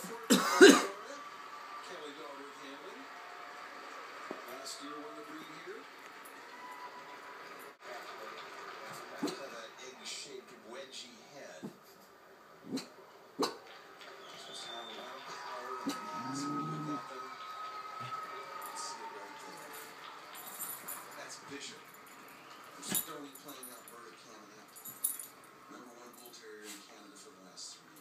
Last year won the breed here. That egg-shaped wedgie head. Just have a lot of power and mass when you look at them. You see it right there. That's Bishop. Stony playing out Berta Canada. #1 bull terrier in Canada for the last 3 years.